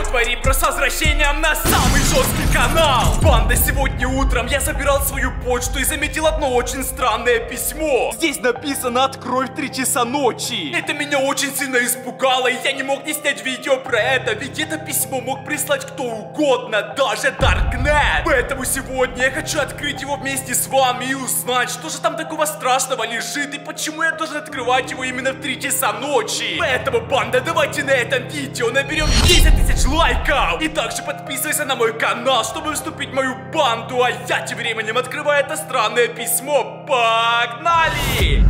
твори, про с возвращением на самый жесткий канал. Банда, сегодня утром я забирал свою почту и заметил одно очень странное письмо. Здесь написано «Открой в 3 часа ночи». Это меня очень сильно испугало, и я не мог не снять видео про это, ведь это письмо мог прислать кто угодно, даже Darknet. Поэтому сегодня я хочу открыть его вместе с вами и узнать, что же там такого страшного лежит и почему я должен открывать его именно в 3 часа ночи. Поэтому, банда, давайте на этом видео наберем 10 тысяч лайков. И также подписывайся на мой канал, чтобы вступить в мою банду. А я тем временем открываю это странное письмо. Погнали!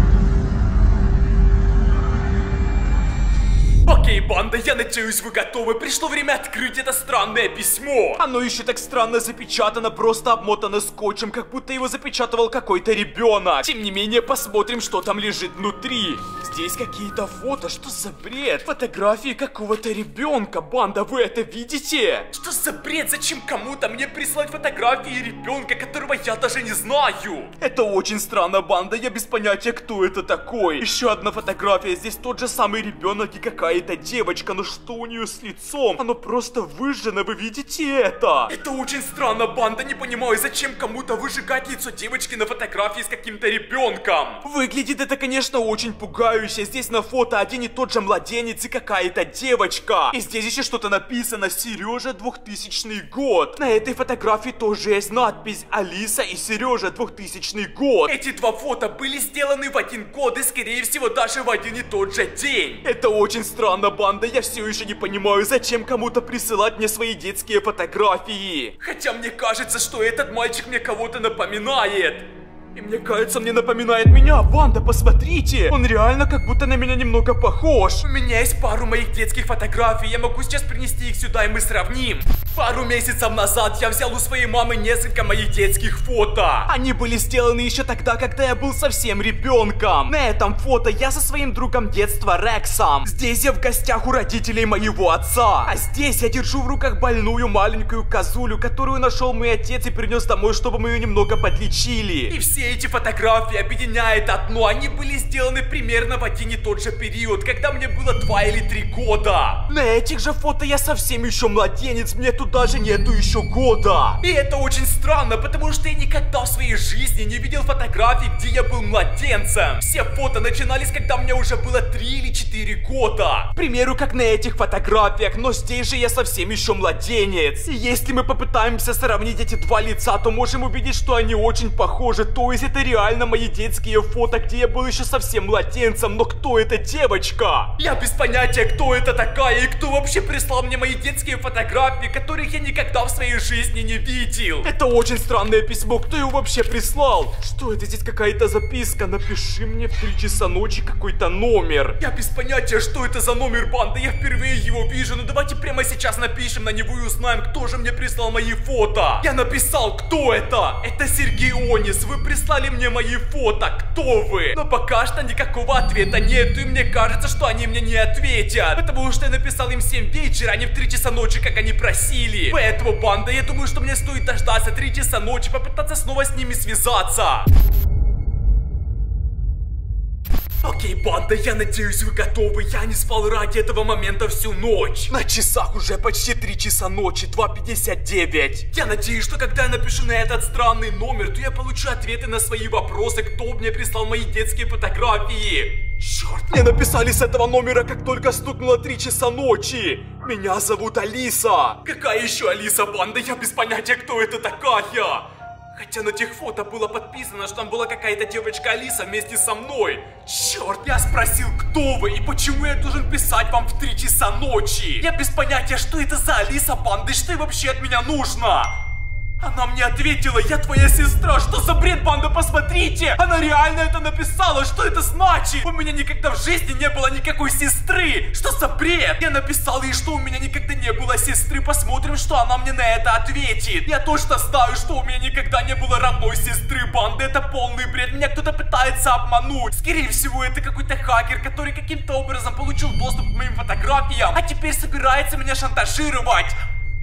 Окей, банда, я надеюсь, вы готовы. Пришло время открыть это странное письмо. Оно еще так странно запечатано, просто обмотано скотчем, как будто его запечатывал какой-то ребенок. Тем не менее, посмотрим, что там лежит внутри. Здесь какие-то фото, что за бред? Фотографии какого-то ребенка. Банда, вы это видите? Что за бред? Зачем кому-то мне прислать фотографии ребенка, которого я даже не знаю? Это очень странно, банда, я без понятия, кто это такой. Еще одна фотография, здесь тот же самый ребенок и какая-то девочка, но что у нее с лицом? Оно просто выжжено, вы видите это? Это очень странно, банда, не понимаю, зачем кому-то выжигать лицо девочки на фотографии с каким-то ребенком? Выглядит это, конечно, очень пугающе. Здесь на фото один и тот же младенец и какая-то девочка. И здесь еще что-то написано: Сережа 2000 год. На этой фотографии тоже есть надпись Алиса и Сережа 2000 год. Эти два фото были сделаны в один год и, скорее всего, даже в один и тот же день. Это очень странно, банда, я все еще не понимаю, зачем кому-то присылать мне свои детские фотографии. Хотя мне кажется, что этот мальчик мне кого-то напоминает. И мне кажется, мне напоминает меня. Банда, посмотрите, он реально как будто на меня немного похож. У меня есть пару моих детских фотографий, я могу сейчас принести их сюда и мы сравним. Пару месяцев назад я взял у своей мамы несколько моих детских фото. Они были сделаны еще тогда, когда я был совсем ребенком. На этом фото я со своим другом детства Рексом. Здесь я в гостях у родителей моего отца. А здесь я держу в руках больную маленькую козулю, которую нашел мой отец и принес домой, чтобы мы ее немного подлечили. И все эти фотографии объединяет одно: они были сделаны примерно в один и тот же период, когда мне было 2 или 3 года. На этих же фото я совсем еще младенец, мне тут даже нету еще года. И это очень странно, потому что я никогда в своей жизни не видел фотографий, где я был младенцем. Все фото начинались, когда мне уже было 3 или 4 года. К примеру, как на этих фотографиях, но здесь же я совсем еще младенец. И если мы попытаемся сравнить эти два лица, то можем увидеть, что они очень похожи. То есть это реально мои детские фото, где я был еще совсем младенцем. Но кто эта девочка? Я без понятия, кто это такая и кто вообще прислал мне мои детские фотографии, которых я никогда в своей жизни не видел. Это очень странное письмо. Кто его вообще прислал? Что это? Здесь какая-то записка. Напиши мне в 3 часа ночи какой-то номер. Я без понятия, что это за номер, банда. Я впервые его вижу. Но давайте прямо сейчас напишем на него и узнаем, кто же мне прислал мои фото. Я написал, кто это? Это Сергей Онис. Вы прислали мне мои фото. Кто вы? Но пока что никакого ответа нет. И мне кажется, что они мне не ответят. Потому что я написал им в 7 вечера, а не в 3 часа ночи, как они просили. Поэтому, банда, я думаю, что мне стоит дождаться 3 часа ночи, попытаться снова с ними связаться. Окей, банда, я надеюсь, вы готовы. Я не спал ради этого момента всю ночь. На часах уже почти 3 часа ночи, 2:59. Я надеюсь, что когда я напишу на этот странный номер, то я получу ответы на свои вопросы, кто мне прислал мои детские фотографии. Черт, мне написали с этого номера, как только стукнуло 3 часа ночи. Меня зовут Алиса. Какая еще Алиса, банда? Я без понятия, кто это такая. Хотя на тех фото было подписано, что там была какая-то девочка Алиса вместе со мной. Черт, я спросил, кто вы и почему я должен писать вам в 3 часа ночи. Я без понятия, что это за Алиса, банда, и что ей вообще от меня нужно. Она мне ответила: я твоя сестра. Что за бред, банда, посмотрите. Она реально это написала. Что это значит? У меня никогда в жизни не было никакой сестры. Что за бред? Я написал ей, что у меня никогда не было сестры. Посмотрим, что она мне на это ответит. Я точно знаю, что у меня никогда не было родной сестры, банда. Это полный бред. Меня кто-то пытается обмануть. Скорее всего, это какой-то хакер, который каким-то образом получил доступ к моим фотографиям, а теперь собирается меня шантажировать.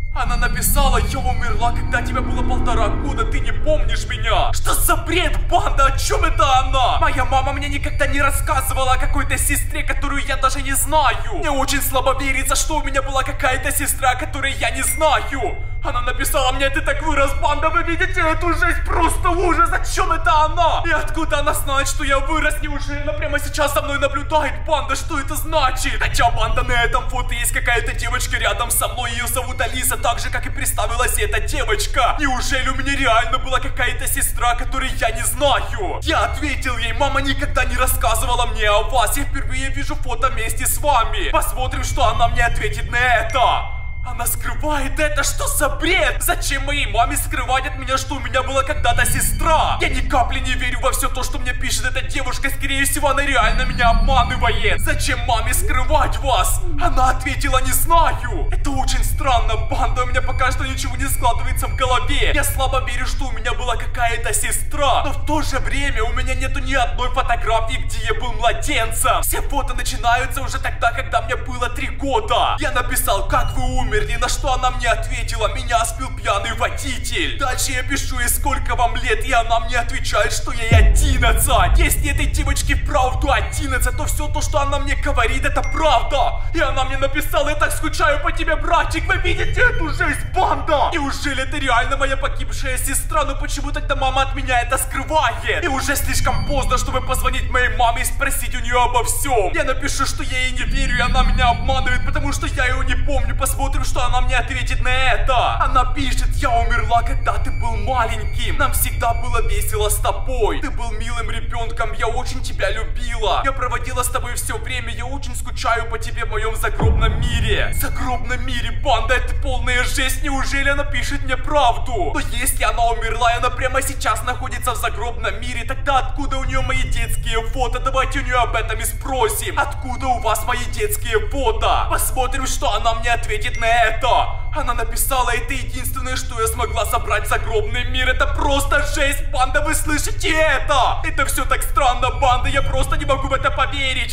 Она написала: я умерла, когда тебе было 1,5 года, ты не помнишь меня. Что за бред, банда, о чем это она? Моя мама мне никогда не рассказывала о какой-то сестре, которую я даже не знаю. Мне очень слабо верится, что у меня была какая-то сестра, которую я не знаю. Она написала мне: ты так вырос, банда, вы видите эту жесть, просто ужас, зачем это она? И откуда она знает, что я вырос? Неужели она прямо сейчас за мной наблюдает, банда, что это значит? Хотя, банда, на этом фото есть какая-то девочка рядом со мной, ее зовут Алиса, так же, как и представилась эта девочка. Неужели у меня реально была какая-то сестра, которую я не знаю? Я ответил ей: мама никогда не рассказывала мне о вас, я впервые вижу фото вместе с вами. Посмотрим, что она мне ответит на это. Она скрывает это, что за бред? Зачем моей маме скрывать от меня, что у меня была когда-то сестра? Я ни капли не верю во все то, что мне пишет эта девушка. Скорее всего, она реально меня обманывает. Зачем маме скрывать вас? Она ответила: не знаю. Это очень странно, банда, у меня пока что ничего не складывается в голове. Я слабо верю, что у меня была какая-то сестра. Но в то же время у меня нету ни одной фотографии, где я был младенцем. Все фото начинаются уже тогда, когда мне было 3 года. Я написал: как вы умерли? На что она мне ответила: меня сбил пьяный водитель. Дальше я пишу ей: сколько вам лет? И она мне отвечает, что ей 11. Если этой девочке вправду 11, то все то, что она мне говорит, это правда. И она мне написала: я так скучаю по тебе, братик. Вы видите эту жесть, банда? Неужели это реально моя погибшая сестра? Но почему тогда мама от меня это скрывает? И уже слишком поздно, чтобы позвонить моей маме и спросить у нее обо всем. Я напишу, что я ей не верю, и она меня обманывает, потому что я ее не помню. Посмотрим, что она мне ответит на это. Она пишет: я умерла, когда ты был маленьким. Нам всегда было весело с тобой. Ты был милым ребенком, я очень тебя любила. Я проводила с тобой все время, я очень скучаю по тебе в моем загробном мире. Загробном мире, банда, это полная жесть. Неужели она пишет мне правду? Но если она умерла, и она прямо сейчас находится в загробном мире, тогда откуда у нее мои детские фото? Давайте у нее об этом и спросим. Откуда у вас мои детские фото? Посмотрим, что она мне ответит на это. Она написала: это единственное, что я смогла собрать в загробный мир. Это просто жесть, банда, вы слышите это? Это все так странно, банда, я просто не могу в это поверить.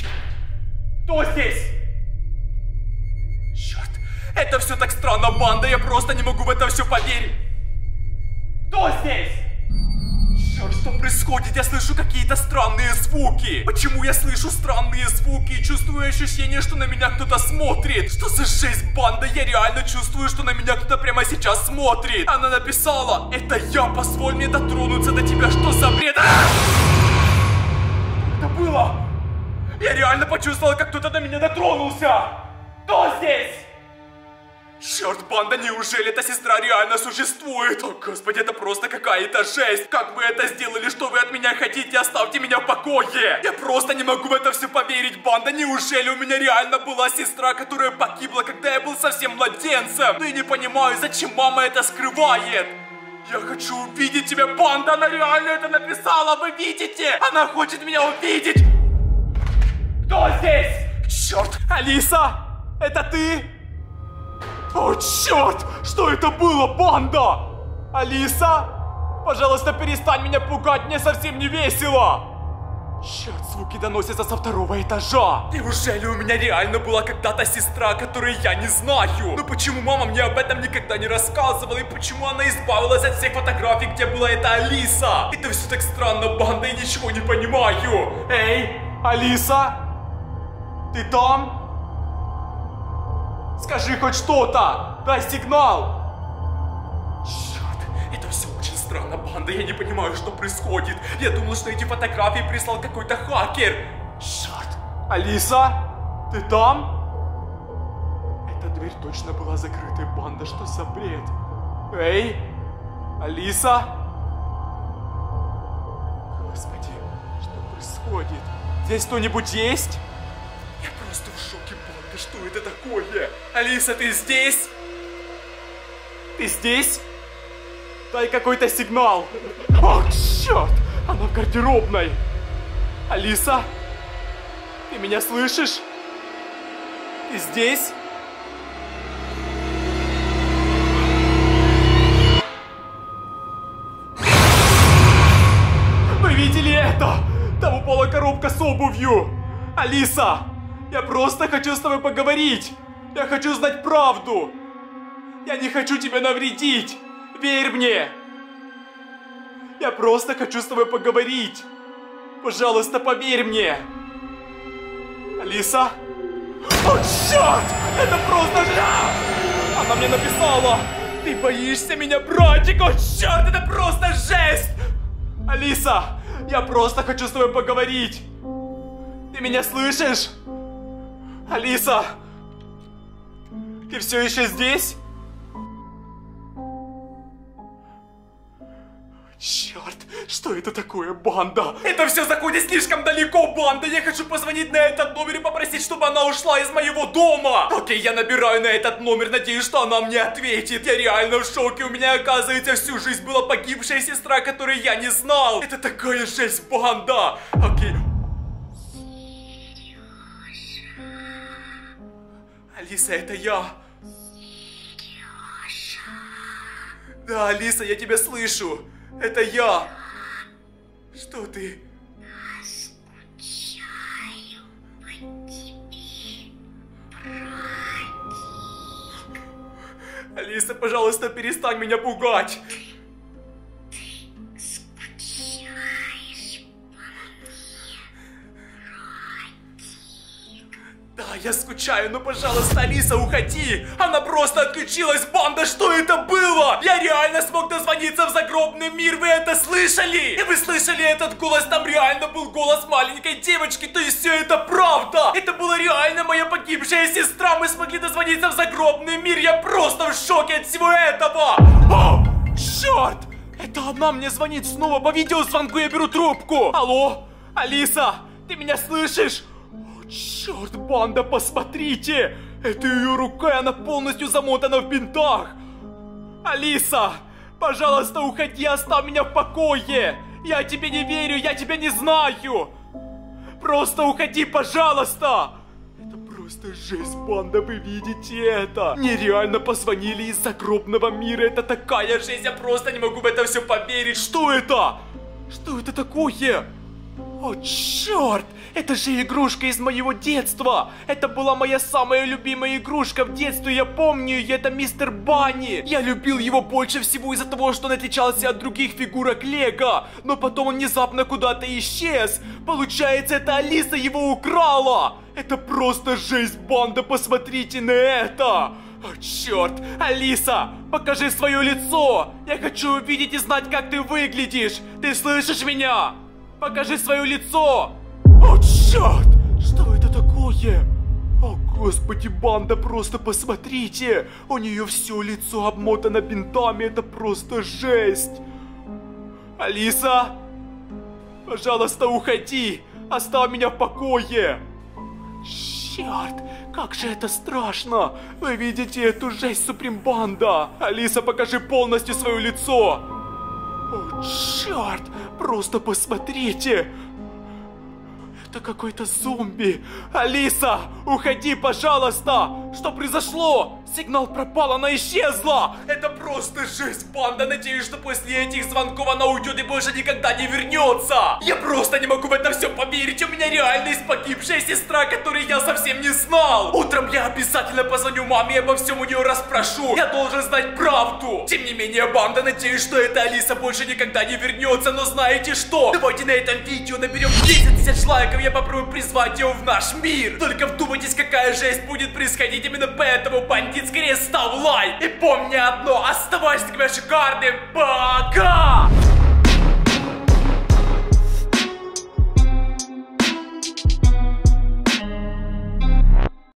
Кто здесь? Черт, это все так странно, банда, я просто не могу в это все поверить. Кто здесь? Черт, что происходит? Я слышу какие-то странные звуки. Почему я слышу странные звуки и чувствую ощущение, что на меня кто-то смотрит? Что за жесть, банда? Я реально чувствую, что на меня кто-то прямо сейчас смотрит. Она написала: это я, позволь мне дотронуться до тебя. Что за бред? Это было? Я реально почувствовал, как кто-то до меня дотронулся. Кто здесь? Черт, банда, неужели эта сестра реально существует? О, господи, это просто какая-то жесть. Как вы это сделали? Что вы от меня хотите? Оставьте меня в покое. Я просто не могу в это все поверить, банда. Неужели у меня реально была сестра, которая погибла, когда я был совсем младенцем? Ну и не понимаю, зачем мама это скрывает. Я хочу увидеть тебя, банда. Она реально это написала, вы видите? Она хочет меня увидеть. Кто здесь? Черт, Алиса, это ты? О, черт! Что это было, банда? Алиса? Пожалуйста, перестань меня пугать, мне совсем не весело! Черт, звуки доносятся со 2-го этажа! Неужели у меня реально была когда-то сестра, которую я не знаю? Но почему мама мне об этом никогда не рассказывала? И почему она избавилась от всех фотографий, где была эта Алиса? Это все так странно, банда, я ничего не понимаю! Эй, Алиса? Ты там? Скажи хоть что-то! Дай сигнал! Черт, это все очень странно, банда, я не понимаю, что происходит. Я думал, что эти фотографии прислал какой-то хакер. Черт! Алиса? Ты там? Эта дверь точно была закрытой, банда, что за бред? Эй! Алиса? Господи, что происходит? Здесь кто-нибудь есть? Я просто в шоке, банда, что это такое? Алиса, ты здесь? Ты здесь? Дай какой-то сигнал. О, черт! Она в гардеробной. Алиса? Ты меня слышишь? Ты здесь? Вы видели это? Там упала коробка с обувью. Алиса, я просто хочу с тобой поговорить. Я хочу знать правду. Я не хочу тебе навредить. Верь мне. Я просто хочу с тобой поговорить. Пожалуйста, поверь мне. Алиса? О, черт! Это просто жесть! Она мне написала. Ты боишься меня, братик? О, черт, это просто жесть! Алиса, я просто хочу с тобой поговорить. Ты меня слышишь? Алиса, ты все еще здесь? Черт, что это такое, банда? Это все заходит слишком далеко, банда. Я хочу позвонить на этот номер и попросить, чтобы она ушла из моего дома. Окей, я набираю на этот номер, надеюсь, что она мне ответит. Я реально в шоке, у меня, оказывается, всю жизнь была погибшая сестра, которую я не знал. Это такая жесть, банда. Окей. Алиса, это я. Да, Алиса, я тебя слышу. Это я. Что ты? Я скучаю по тебе, братик. Алиса, пожалуйста, перестань меня пугать. Ты скучаешь по мне, братик. Да, я скучаю, но, пожалуйста, Алиса, уходи. Она просто отключилась, банда, что это было? Я реально смог дозвониться в загробный мир, вы это слышали? И вы слышали этот голос, там реально был голос маленькой девочки, то есть все это правда. Это была реально моя погибшая сестра, мы смогли дозвониться в загробный мир, я просто в шоке от всего этого. О, черт! Это она мне звонит снова по видеозвонку, я беру трубку. Алло, Алиса, ты меня слышишь? Черт, банда, посмотрите! Это ее рука, она полностью замотана в бинтах! Алиса, пожалуйста, уходи, оставь меня в покое! Я тебе не верю, я тебя не знаю! Просто уходи, пожалуйста! Это просто жесть, банда, вы видите это? Мне реально позвонили из загробного мира, это такая жесть, я просто не могу в это все поверить! Что это? Что это такое? О, черт! Это же игрушка из моего детства! Это была моя самая любимая игрушка в детстве, я помню ее, это мистер Банни! Я любил его больше всего из-за того, что он отличался от других фигурок Лего, но потом он внезапно куда-то исчез! Получается, это Алиса его украла! Это просто жесть, банда, посмотрите на это! О, черт! Алиса, покажи свое лицо! Я хочу увидеть и знать, как ты выглядишь! Ты слышишь меня? Покажи свое лицо! О, черт! Что это такое? О, господи, банда, просто посмотрите! У нее все лицо обмотано бинтами, это просто жесть! Алиса! Пожалуйста, уходи! Оставь меня в покое! Черт! Как же это страшно! Вы видите эту жесть, Суприм Банда! Алиса, покажи полностью свое лицо! О, черт! Просто посмотрите! Это какой-то зомби! Алиса, уходи, пожалуйста! Что произошло? Сигнал пропал, она исчезла! Это просто жесть, банда! Надеюсь, что после этих звонков она уйдет и больше никогда не вернется! Я просто не могу в это все поверить! У меня реально есть погибшая сестра, которую я совсем не знал! Утром я обязательно позвоню маме и обо всем у нее расспрошу! Я должен знать правду! Тем не менее, банда, надеюсь, что эта Алиса больше никогда не вернется, но знаете что? Давайте на этом видео наберем 10 тысяч лайков, я попробую призвать его в наш мир! Только вдумайтесь, какая жесть будет происходить, именно поэтому, бандит, скорее ставь лайк! И помни одно, оставайся таким шикарным, пока!